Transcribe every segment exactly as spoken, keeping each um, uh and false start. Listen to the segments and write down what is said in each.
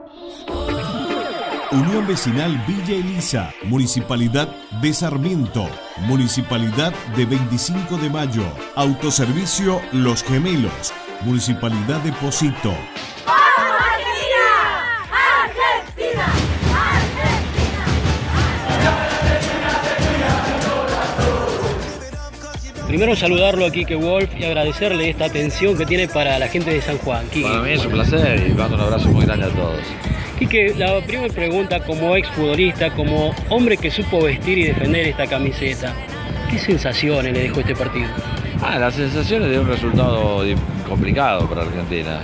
Unión Vecinal Villa Elisa, Municipalidad de Sarmiento, Municipalidad de veinticinco de Mayo, Autoservicio Los Gemelos, Municipalidad de Pocito. Primero saludarlo a Quique Wolf y agradecerle esta atención que tiene para la gente de San Juan. Quique. Para mí es un placer y mando un abrazo muy grande a todos. Quique, la primera pregunta, como exfutbolista, como hombre que supo vestir y defender esta camiseta, ¿qué sensaciones le dejó este partido? Ah, las sensaciones de un resultado complicado para Argentina.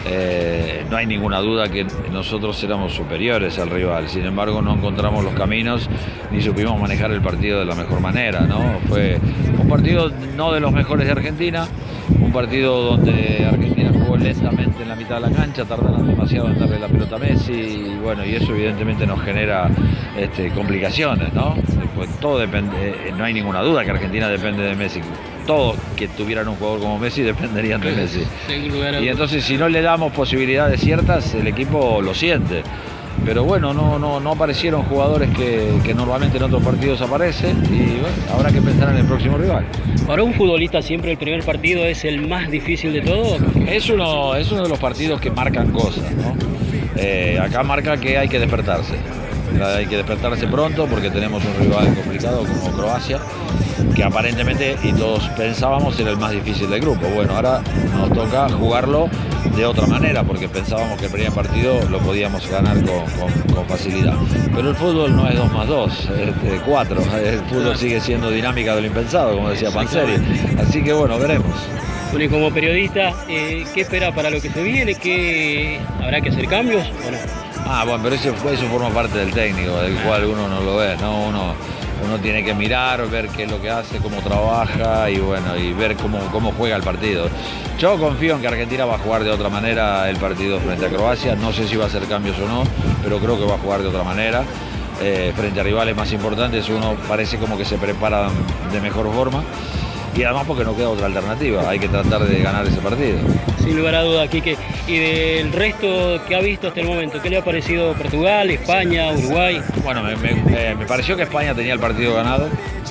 Eh, no hay ninguna duda que nosotros éramos superiores al rival, sin embargo no encontramos los caminos ni supimos manejar el partido de la mejor manera, ¿no? Fue un partido no de los mejores de Argentina, un partido donde Argentina jugó lentamente en la mitad de la cancha, tardaron demasiado en darle la pelota a Messi y bueno, y eso evidentemente nos genera este, complicaciones, ¿no? Pues todo depende, no hay ninguna duda que Argentina depende de Messi. Todos que tuvieran un jugador como Messi dependerían de Messi. Y entonces si no le damos posibilidades ciertas, el equipo lo siente. Pero bueno, no, no, no aparecieron jugadores que, que normalmente en otros partidos aparecen y bueno, habrá que pensar en el próximo rival. Para un futbolista siempre el primer partido es el más difícil de todo. Es uno, es uno de los partidos que marcan cosas, ¿no? Eh, acá marca que hay que despertarse. Hay que despertarse pronto porque tenemos un rival complicado como Croacia, que aparentemente, y todos pensábamos, era el más difícil del grupo. Bueno, ahora nos toca jugarlo de otra manera, porque pensábamos que el primer partido lo podíamos ganar con, con, con facilidad. Pero el fútbol no es dos más dos, es cuatro. El fútbol sigue siendo dinámica de lo impensado, como decía Panzeri. Así que bueno, veremos. Bueno, y como periodista, eh, ¿qué espera para lo que se viene? ¿Qué, ¿Habrá que hacer cambios o no? Ah, bueno, pero eso, eso forma parte del técnico, del cual uno no lo ve, ¿no? Uno, uno tiene que mirar, ver qué es lo que hace, cómo trabaja y bueno, y ver cómo, cómo juega el partido. Yo confío en que Argentina va a jugar de otra manera el partido frente a Croacia. No sé si va a hacer cambios o no, pero creo que va a jugar de otra manera. Eh, frente a rivales más importantes uno parece como que se prepara de mejor forma. Y además porque no queda otra alternativa, hay que tratar de ganar ese partido. Sin lugar a duda, Quique. Y del resto que ha visto hasta el momento, ¿qué le ha parecido Portugal, España, Uruguay? Bueno, me, me, eh, me pareció que España tenía el partido ganado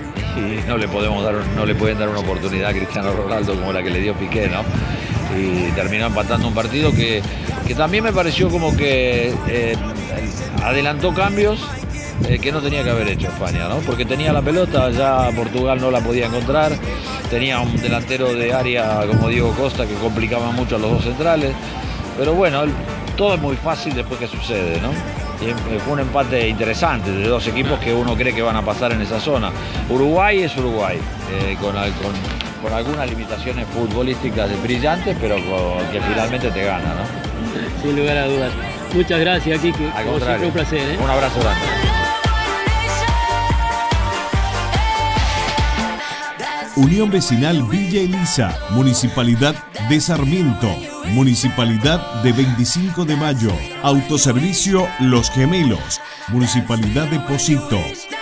y no le podemos dar, no le pueden dar una oportunidad a Cristiano Ronaldo como la que le dio Piqué, ¿no? Y terminó empatando un partido que, que también me pareció como que eh, adelantó cambios Eh, que no tenía que haber hecho España, ¿no? Porque tenía la pelota, ya Portugal no la podía encontrar, tenía un delantero de área como Diego Costa que complicaba mucho a los dos centrales, pero bueno, el, todo es muy fácil después que sucede, ¿no? Y fue un empate interesante de dos equipos que uno cree que van a pasar en esa zona. Uruguay es Uruguay, eh, con, con, con algunas limitaciones futbolísticas brillantes, pero con, que finalmente te gana, ¿no? Sin lugar a dudas. Muchas gracias, Quique. Al contrario, un placer, ¿eh? Un abrazo grande. Unión Vecinal Villa Elisa, Municipalidad de Sarmiento, Municipalidad de veinticinco de Mayo, Autoservicio Los Gemelos, Municipalidad de Pocito.